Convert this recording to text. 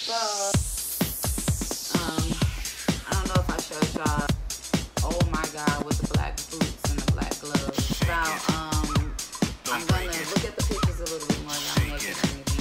So, I don't know if I showed y'all. Oh my God, with the black boots and the black gloves. Now, I'm gonna look at the pictures a little bit more. I'm naked or anything.